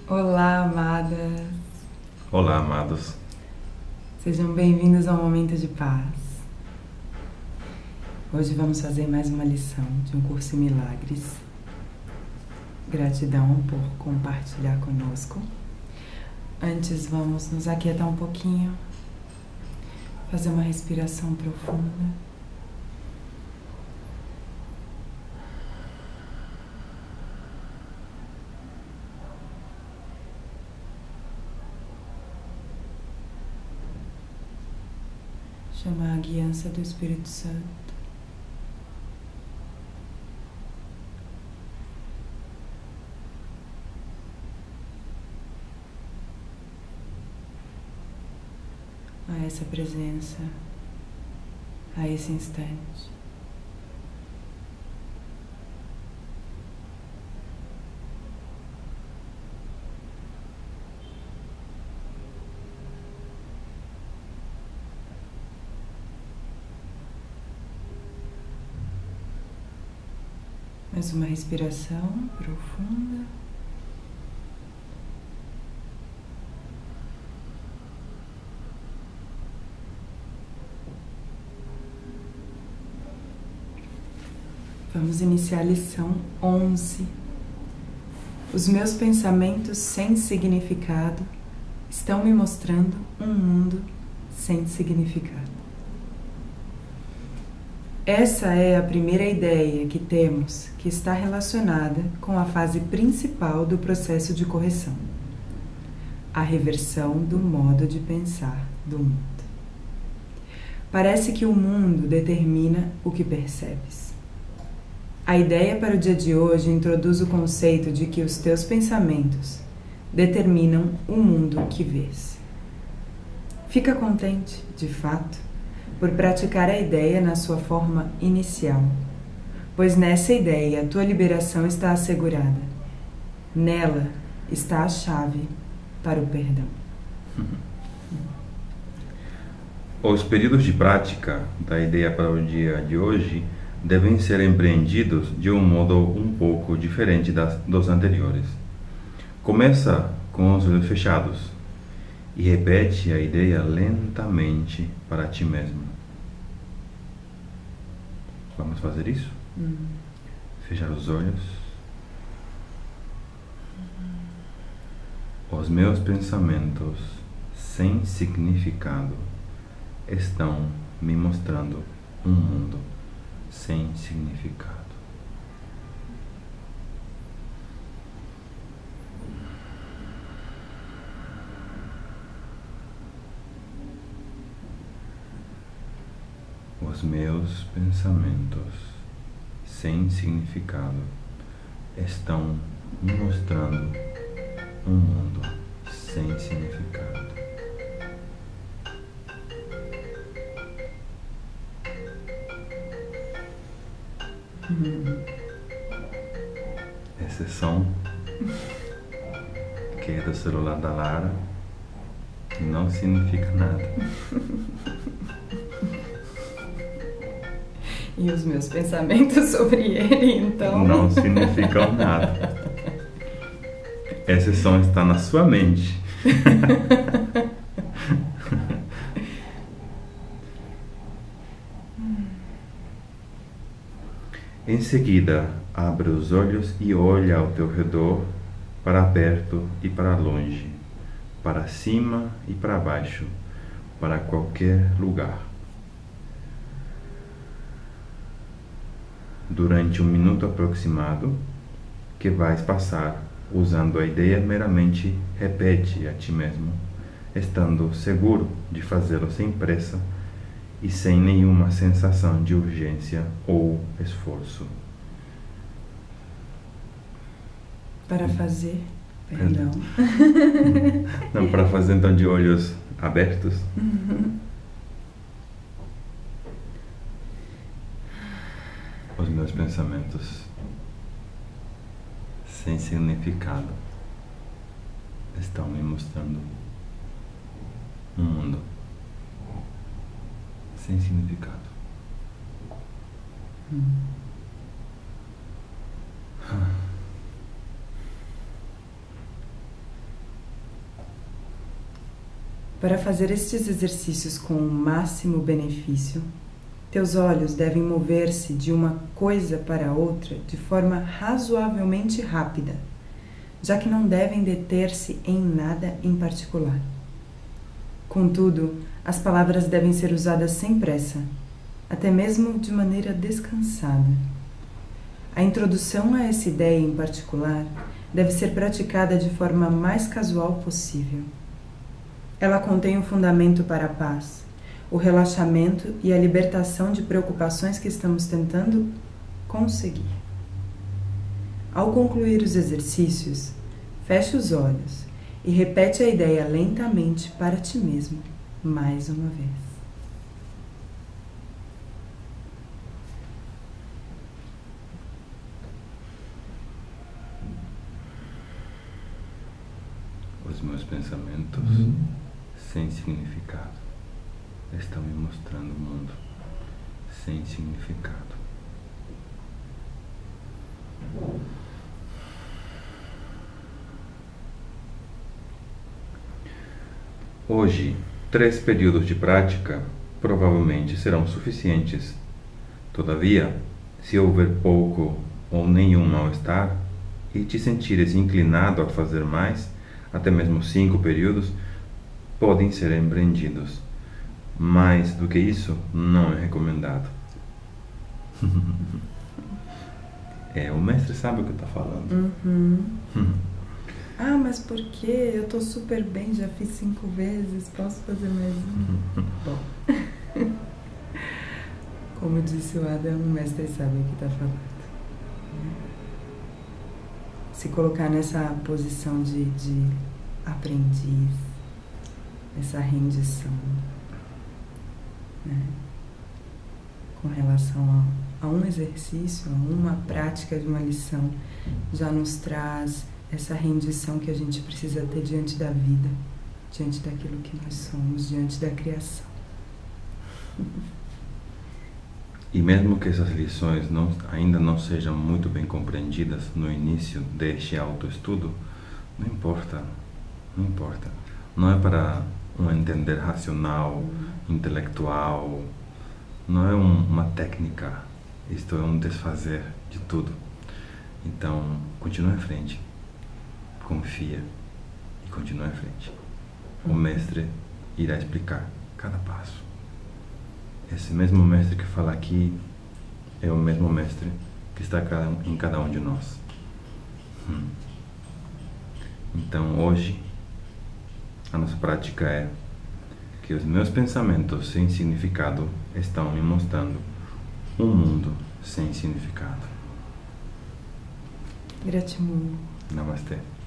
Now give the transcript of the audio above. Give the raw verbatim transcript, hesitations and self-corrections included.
Olá, amadas! Olá, amados. Sejam bem-vindos ao Momento de Paz. Hoje vamos fazer mais uma lição de um curso em milagres. Gratidão por compartilhar conosco. Antes, vamos nos aquietar um pouquinho, fazer uma respiração profunda. Chamar a guiança do Espírito Santo. A essa presença, a esse instante. Mais uma respiração profunda. Vamos iniciar a lição onze. Os meus pensamentos sem significado estão me mostrando um mundo sem significado. Essa é a primeira ideia que temos que está relacionada com a fase principal do processo de correção, a reversão do modo de pensar do mundo. Parece que o mundo determina o que percebes. A ideia para o dia de hoje introduz o conceito de que os teus pensamentos determinam o mundo que vês. Fica contente, de fato, por praticar a ideia na sua forma inicial, pois nessa ideia a tua liberação está assegurada. Nela está a chave para o perdão. Os períodos de prática da ideia para o dia de hoje devem ser empreendidos de um modo um pouco diferente das, dos anteriores. Começa com os olhos fechados e repete a ideia lentamente para ti mesmo. Vamos fazer isso? Hum. Fechar os olhos. Os meus pensamentos sem significado estão me mostrando um mundo sem significado. Os meus pensamentos sem significado estão me mostrando um mundo sem significado. Uhum. Esse som que é do celular da Lara não significa nada. E os meus pensamentos sobre ele, então... Não significam nada. Esse som está na sua mente. Em seguida, abre os olhos e olha ao teu redor, para perto e para longe, para cima e para baixo, para qualquer lugar. Durante um minuto aproximado, que vais passar usando a ideia, meramente repete a ti mesmo, estando seguro de fazê-lo sem pressa e sem nenhuma sensação de urgência ou esforço. Para fazer, perdão. Não, para fazer então de olhos abertos. Uhum. Os meus pensamentos sem significado estão me mostrando um mundo sem significado. Hum. Para fazer estes exercícios com o máximo benefício, teus olhos devem mover-se de uma coisa para outra de forma razoavelmente rápida, já que não devem deter-se em nada em particular. Contudo, as palavras devem ser usadas sem pressa, até mesmo de maneira descansada. A introdução a essa ideia em particular deve ser praticada de forma mais casual possível. Ela contém o fundamento para a paz, o relaxamento e a libertação de preocupações que estamos tentando conseguir. Ao concluir os exercícios, feche os olhos e repete a ideia lentamente para ti mesmo, mais uma vez. Os meus pensamentos, uhum. sem significado, estão me mostrando o mundo sem significado. Hoje, três períodos de prática provavelmente serão suficientes. Todavia, se houver pouco ou nenhum mal-estar e te sentires inclinado a fazer mais, até mesmo cinco períodos, podem ser empreendidos. Mais do que isso, não é recomendado. É, o mestre sabe o que está falando. Uhum. Ah, mas por quê? Eu tô super bem, já fiz cinco vezes, posso fazer mais um? Bom, como disse o Adam, o mestre sabe o que está falando. Se colocar nessa posição de, de aprendiz, essa rendição, né? Com relação a, a um exercício, a uma prática de uma lição, já nos traz essa rendição que a gente precisa ter diante da vida, diante daquilo que nós somos, diante da criação. E mesmo que essas lições não, ainda não sejam muito bem compreendidas no início deste autoestudo, não importa, não importa. Não é para um entender racional, intelectual, não é um, uma técnica, isto é um desfazer de tudo. Então, continua em frente, confia e continua em frente. O mestre irá explicar cada passo. Esse mesmo mestre que fala aqui é o mesmo mestre que está em cada um de nós. Hum. Então, hoje, a nossa prática é que os meus pensamentos sem significado estão me mostrando um mundo sem significado. Gratidão. Namastê.